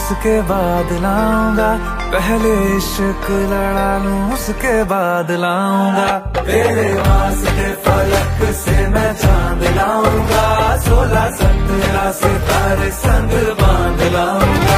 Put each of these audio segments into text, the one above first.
उसके बाद लाऊंगा, पहले इश्क लड़ा लूं उसके बाद लाऊंगा। तेरे वास्ते फलक से मैं चांद लाऊंगा, 16-17 सितारे संग बांध लाऊंगा।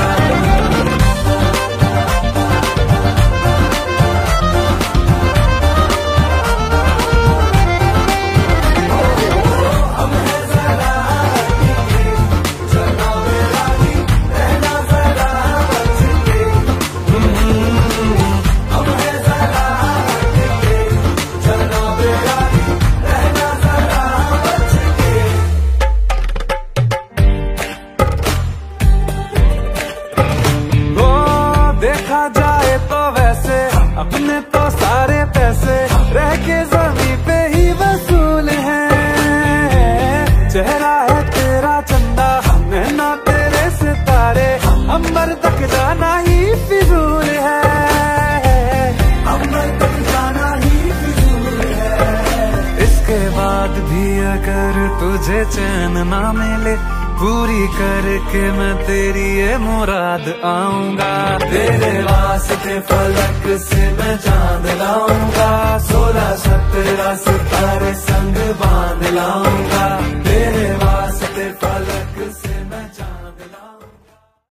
देखा जाए तो वैसे अपने तो सारे पैसे रह के जमीन पे ही वसूल हैं। चेहरा है तेरा चंदा, नैना तेरे सितारे, अंबर तक जाना ही फिजूल है, अंबर तक जाना ही फिजूल है। इसके बाद भी अगर तुझे चैन ना मिले, पूरी करके मैं तेरी ये मुराद आऊंगा। तेरे वास्ते फलक से मैं चांद लाऊंगा, 16-17